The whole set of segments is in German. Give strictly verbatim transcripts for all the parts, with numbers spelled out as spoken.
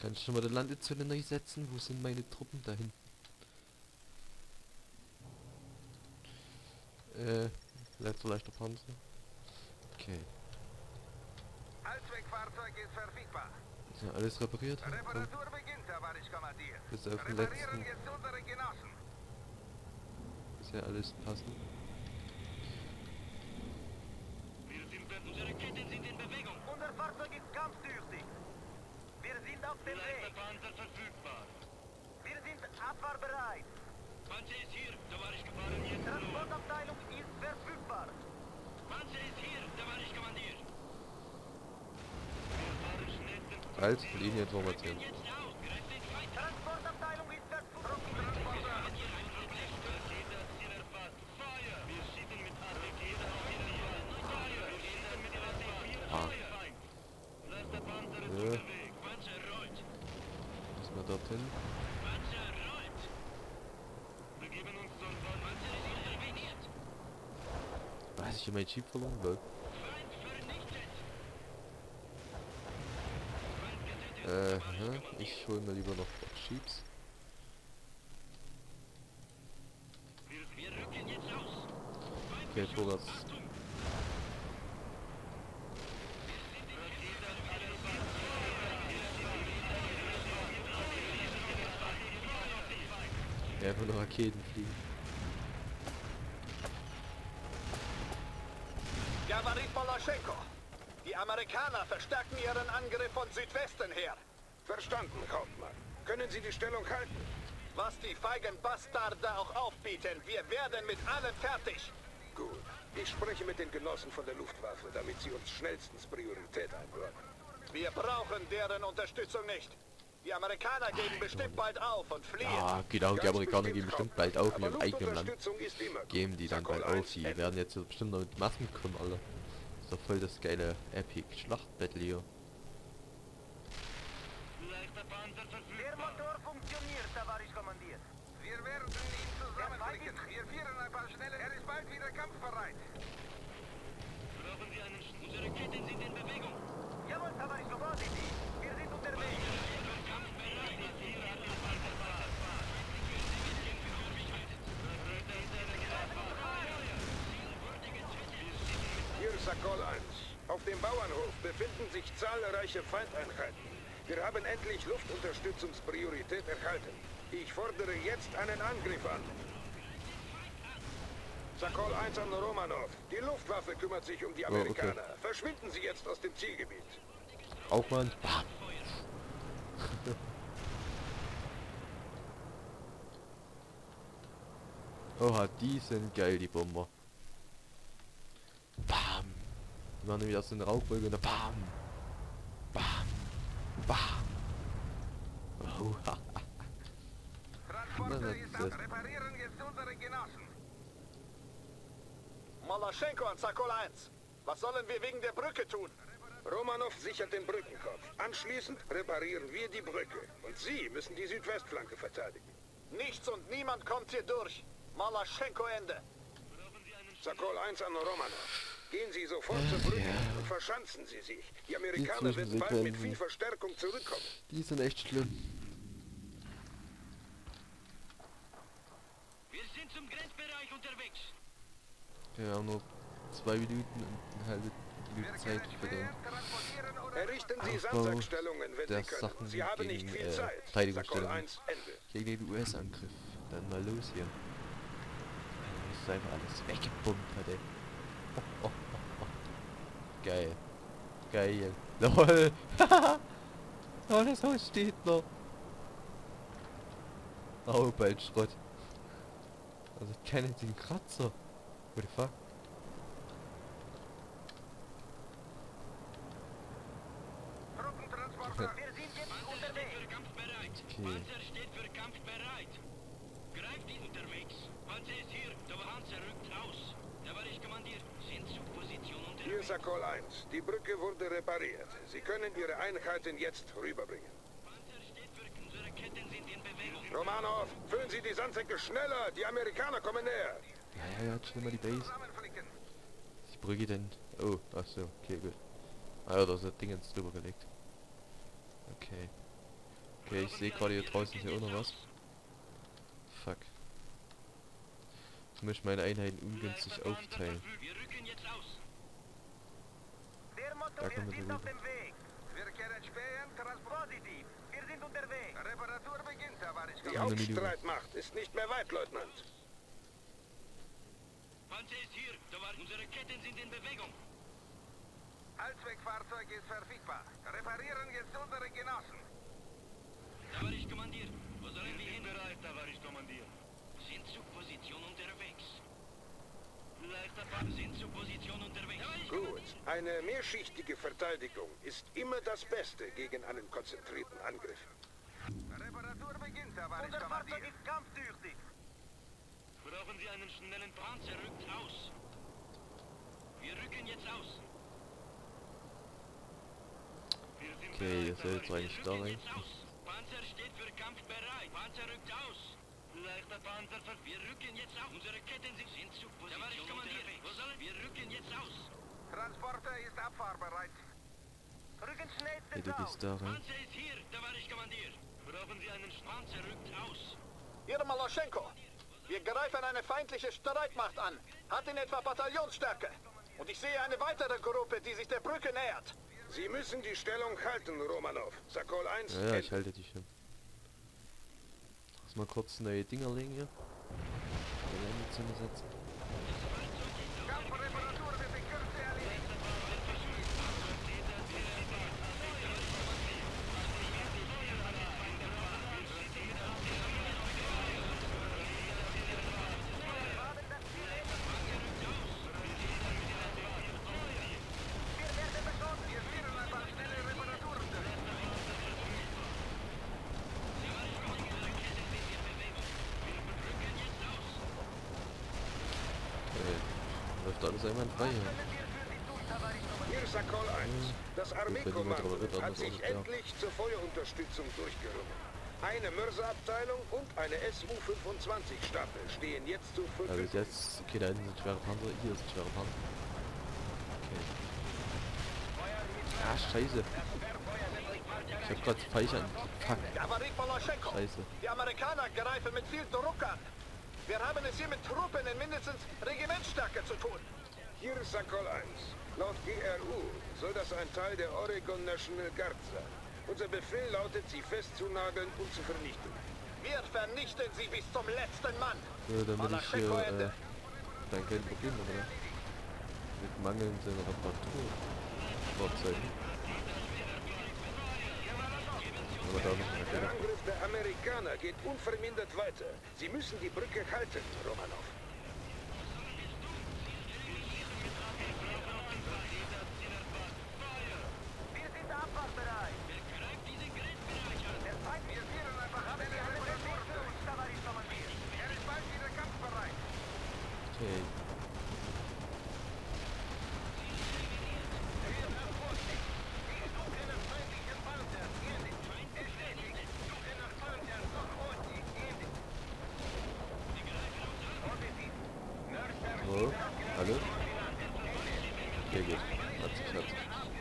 Kann ich schon mal die Landezone neu setzen? Wo sind meine Truppen da hinten? Äh, letzter leichter Panzer. Okay. Allzweckfahrzeug ist verfügbar. Ist ja alles repariert? Komm. Reparatur beginnt, Tavarisch-Kommandeur. Bis auf den Reparieren letzten. jetzt unsere Genossen. Ist ja alles passend. Unsere Ketten sind in Bewegung. Unser Fahrzeug ist kampftüchtig. Wir sind auf dem Leichter Weg. Panzer verfügbar. Wir sind abfahrbereit. Panzer ist hier, Tavarisch gefahren jetzt los. Transportabteilung ist verfügbar. Panzer ist hier, Tavarisch Kommandier. Wir fahren schnellstens. Als Linieninformation. Jetzt aus, greift den Feind an. Transportabteilung ist verfügbar. Rakete hat Ziel erfasst. Feuer! Wir schießen mit A P G auf die Linie. Feuer! Wir schießen mit A P G. Ah. Feind! Leichter Panzer ist Ja. unterwegs. Panzer rollt. Müssen wir dorthin? Panzer rollt. Wir geben uns zum Soll. Panzer ist interveniert. Weiß ich, mein Jeep verloren? Lol. Feind vernichtet. Feind getötet. Äh, Tavarisch hä? Kommandier. Ich hol mir lieber noch Jeeps. Wir, wir rücken jetzt aus. Feind Okay, Beschuss. vorwärts. Achtung. Wir sind in Rakete Ja, einfach nur Raketen fliegen. Javarit Polaschenko. Die Amerikaner verstärken ihren Angriff von Südwesten her. Verstanden, Hauptmann. Können Sie die Stellung halten? Was die feigen Bastarde auch aufbieten, wir werden mit allem fertig. Gut. Ich spreche mit den Genossen von der Luftwaffe, damit sie uns schnellstens Priorität einräumen. Wir brauchen deren Unterstützung nicht. Die Amerikaner geben bestimmt bald auf und fliehen. Ja, genau, die Ganz Amerikaner gehen bestimmt bald auf in Aber ihrem eigenen Land. Luftunterstützung ist immer gut. Geben die dann Sakol bald auf. eins, Die Ende. werden jetzt bestimmt noch mit Massen kommen, alle. Ist doch voll das geile Epic-Schlachtbattle hier. Leichter Panzer Der verfügbar. Motor funktioniert, Tavarisch kommandiert. Wir werden ihn zusammenflicken. Wir führen ein paar schnelle. Er ist bald wieder kampfbereit. Brauchen Sie einen Sch Unsere Ketten sind in Bewegung. Jawohl, Tavarisch kommandiert. Wir sind unterwegs. Hier Sakol eins. Auf dem Bauernhof befinden sich zahlreiche Feindeinheiten. Wir haben endlich Luftunterstützungspriorität erhalten. Ich fordere jetzt einen Angriff an. Sakol eins an Romanov. Die Luftwaffe kümmert sich um die Oh, okay. Amerikaner. Verschwinden Sie jetzt aus dem Zielgebiet. Aufwand. Bam. Oha, die sind geil, die Bomber. Bam. Die machen nämlich aus so eine Rauchwolke und dann bam. Bam. Bam. Oh, Transporter Na, ist das ab. ist- Reparieren jetzt unsere Genossen. Malaschenko an Sakol eins. Was sollen wir wegen der Brücke tun? Romanov sichert den Brückenkopf. Anschließend reparieren wir die Brücke. Und Sie müssen die Südwestflanke verteidigen. Nichts und niemand kommt hier durch. Malaschenko Ende. Sakol eins an Romanov. Gehen Sie sofort zur Brücke und verschanzen Sie sich. Die Amerikaner werden bald mit viel Verstärkung zurückkommen. die sind echt schlimm. Wir sind zum Grenzbereich unterwegs. Wir haben nur zwei Minuten und eine halbe Minute Zeit für den Transportieren oder Errichten Sie Aufbau Sandsackstellungen, wenn der Sie können. Sachen Sie haben nicht gegen, viel äh, Zeit. Sakol Verteidigungsstellungen. eins, Ende. gegen den U S-Angriff. Dann mal los hier. Das ist einfach alles weggebombt, hat ey. Oh, oh, oh, oh. Geil. Geil. LOL. Oh, das Haus steht noch. Oh, bald Schrott. Also keinen den Kratzer. What the fuck? Truppentransporter. Wir sind jetzt Panzer steht unterwegs. für Kampf bereit. Okay. Panzer steht für Kampf bereit. Greift ihn unterwegs. Panzer ist hier. Der Panzer rückt aus. Tavarisch Kommandier, sind zur Position Hier unterwegs. Sakol eins. Die Brücke wurde repariert. Sie können Ihre Einheiten jetzt rüberbringen. Panzer steht für unsere Ketten sind in Bewegung. Romanov, füllen Sie die Sandsäcke schneller. Die Amerikaner kommen näher. Ja, ja, ja, schnell mal die Base. Zusammenflicken. Die Brücke denn. Oh, ach so, okay, gut. Ah ja, da ist das Ding jetzt drüber gelegt. Okay. Okay, ich sehe gerade hier draußen hier auch noch was. Fuck. Jetzt muss ich meine Einheiten ungünstig aufteilen. Wir rücken jetzt aus. Der Da Motor kommen wir ist auf drüber. dem Weg. Wir können spähen, Transport. Positiv. Wir sind unterwegs. Reparatur beginnt, Tavarisch. Die Eine Minute. Hauptstreitmacht ist nicht mehr weit, Leutnant. Panzer ist hier. Da war unsere Ketten sind in Bewegung. Allzweckfahrzeug ist verfügbar. Reparieren jetzt unsere Genossen. Da war ich Kommandier. Wo sollen wir hin? Bereit, da war ich Kommandier. Sind zur Position unterwegs. Leichter Panzer sind zur Position unterwegs. Da war ich Gut. Eine mehrschichtige Verteidigung ist immer das Beste gegen einen konzentrierten Angriff. Reparatur beginnt, Tavarisch. Unser Fahrzeug ist kampftüchtig. Brauchen Sie einen schnellen Panzer, rückt aus. Wir rücken jetzt aus. Wir sind Okay, bereit, ihr soll jetzt aber eigentlich wir da rücken rein. jetzt aus. Panzer steht für Kampf bereit. Panzer rückt aus. Leichter Panzer, ver- wir rücken jetzt aus. Unsere Ketten sind, sind zur Position unterwegs. Wo sollen wir rücken jetzt aus? Transporter ist abfahrbereit. Rücken Okay, schnellstens du aus. gehst da rein. Panzer ist hier, da war ich Kommandier. Brauchen Sie einen Sch- Panzer, rückt aus. Hier Malaschenko. Wir greifen eine feindliche Streitmacht an. Hat in etwa Bataillonsstärke. Und ich sehe eine weitere Gruppe, die sich der Brücke nähert. Sie müssen die Stellung halten, Romanov. Sakol eins. Ja, ja, ich halte dich hin. Lass mal kurz neue Dinger legen hier. Geländezone setzen. Kampfreparatur wird in Kürze erledigt. Wir werden beschossen. Wir führen ein paar schnelle Reparaturen durch. Okay. Läuft alles einwandfrei hier. Hier Sakol eins. Das wenn jemand drüber Armeekommando wird, hat anders sich auch nicht, ja. endlich zur Feuerunterstützung durchgerungen. Eine Mörserabteilung und eine S U fünfundzwanzig Staffel stehen jetzt zur Also Verfügung. jetzt, okay, da hinten sind schwere Panzer, hier ist ein schwerer Panzer. Okay. Ah, scheiße. Ich hab grad falsch an. Fuck, Da war Malaschenko. scheiße. Die Amerikaner greifen mit viel Druck an. Wir haben es hier mit Truppen in mindestens Regimentsstärke zu tun. Hier Sakol eins. Laut G R U soll das ein Teil der Oregon National Guard sein. Unser Befehl lautet, sie festzunageln und zu vernichten. Wir vernichten sie bis zum letzten Mann. Ja, damit ich hier, Malaschenko äh, Ende. dann kein Problem habe, oder? Mit mangelnden Reparatur. Fahrzeugen. Aber da noch Der okay. Angriff der Amerikaner geht unvermindert weiter. Sie müssen die Brücke halten, Romanov. Wir sind abfahrbereit. Der Feind, wir führen einfach ab. Wir haben den Weg für uns, Tavarisch Kommandier. Er ist bald wieder kampfbereit. Okay. So, hallo? Okay, gut. Hat sich, hat sich.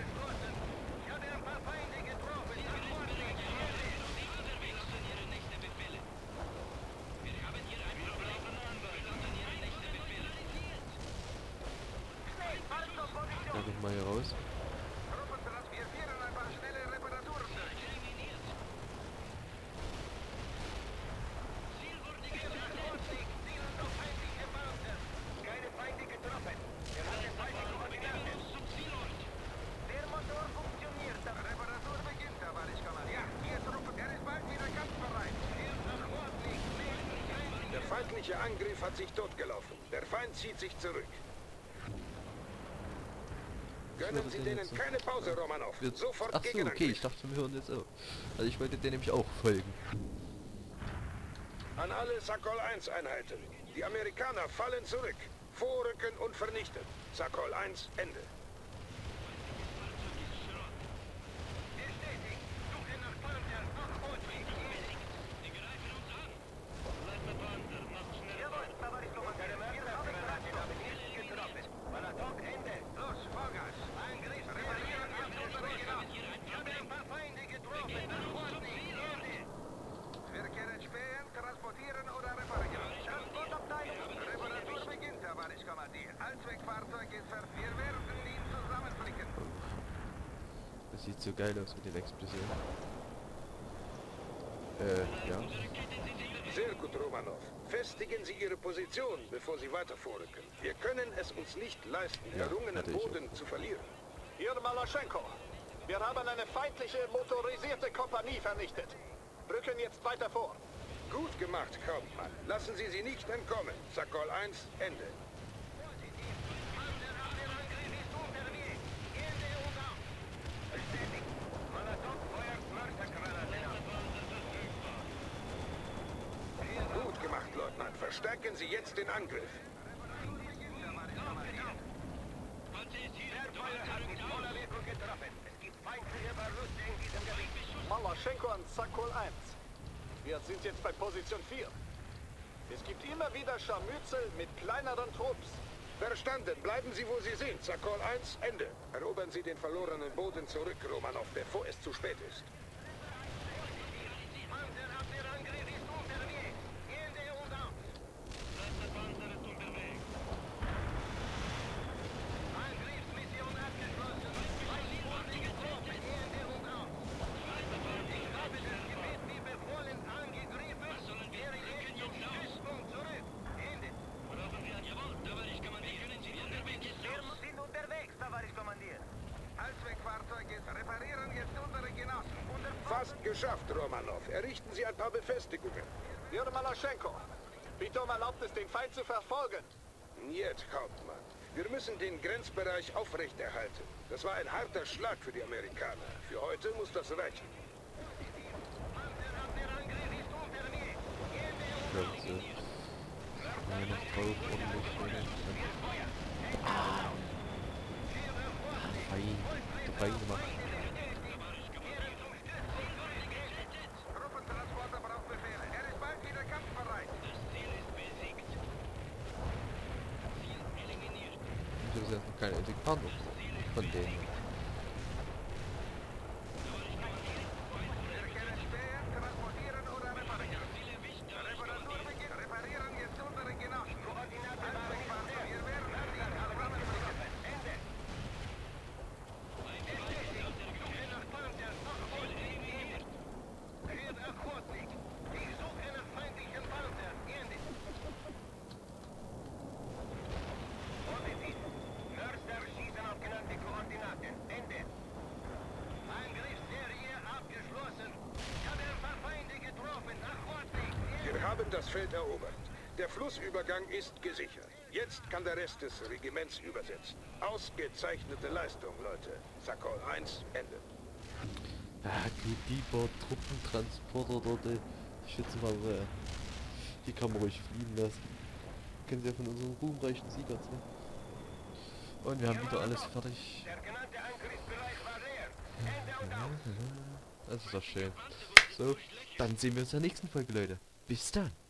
Ja, guck mal hier raus. Truppentrans, wir führen ein paar schnelle Reparaturen durch. Keine Feinde getroffen. Wir haben falsche Koordinaten. Der Motor funktioniert. Reparatur beginnt, Tavarisch Kommandier. Ja, hier Truppen. Er ist bald wieder kampfbereit. Der feindliche Angriff hat sich totgelaufen. Der Feind zieht sich zurück. Gönnen Sie denen keine Pause, Romanov. Wir- Sofort Ach so, okay, Gegenangriff. ich dachte, wir hören jetzt auf. Also ich wollte dir nämlich auch folgen. An alle Sakol eins Einheiten. Die Amerikaner fallen zurück. Vorrücken und vernichten. Sakol eins, Ende. Jawohl, Tavarisch Kommandier. Wir haben Transport getroffen. Malatok, Ende. Los, Vollgas. Angriff. Reparieren wir unsere Genossen. Ich habe ein paar Feinde getroffen. Ordnung. Erde. Allzweckfahrzeug ist ver... Wir werden ihn zusammenflicken. Das sieht so geil aus mit den Explosionen. Äh, ja. Sehr gut, Romanov. Festigen Sie Ihre Position, bevor Sie weiter vorrücken. Wir können es uns nicht leisten, Ja, errungenen hatte ich Boden zu verlieren. Hier Malaschenko. Wir haben eine feindliche motorisierte Kompanie vernichtet. Rücken jetzt weiter vor. Gut gemacht, Hauptmann. Lassen Sie sie nicht entkommen. Sakol eins, Ende. Gut gemacht, Leutnant. Verstärken Sie jetzt den Angriff. Malaschenko an Sakol eins. Wir sind jetzt bei Position vier. Es gibt immer wieder Scharmützel mit kleineren Trupps. Verstanden. Bleiben Sie, wo Sie sind. Sakol eins, Ende. Erobern Sie den verlorenen Boden zurück, Romanov, bevor es zu spät ist. Fast geschafft, Romanov. Errichten Sie ein paar Befestigungen. Hier Malaschenko. Bitte um Erlaubnis, den Feind zu verfolgen. Niet, Hauptmann. Wir müssen den Grenzbereich aufrechterhalten. Das war ein harter Schlag für die Amerikaner. Für heute muss das reichen. Ganze. Ja, noch drauf, ordentlich. Ah! Fein. Fein gemacht. Truppentransporter braucht Befehle. Er ist bald wieder kampfbereit. Ich habe bis jetzt noch keine einzige Fahndung von denen. Wir können stehen, transportieren oder reparieren. Reparaturbeginn. Reparieren jetzt unsere Genossen. Koordinate Allzweckfahrzeug. Wir werden sie zusammenflicken. Ende. Wir haben das Feld erobert. Der Flussübergang ist gesichert. Jetzt kann der Rest des Regiments übersetzen. Ausgezeichnete Leistung, Leute. Sakol eins, Ende. Ah, gut, die paar Truppentransporter dort, äh, ich schätze mal, äh, die kann man ruhig fliehen lassen. Können sie ja von unserem ruhmreichen Sieg erzählen. Und wir haben wieder alles fertig. Der genannte Angriffsbereich war leer. Ende und aus. Das ist doch schön. So, dann sehen wir uns in der nächsten Folge, Leute. Bis dann.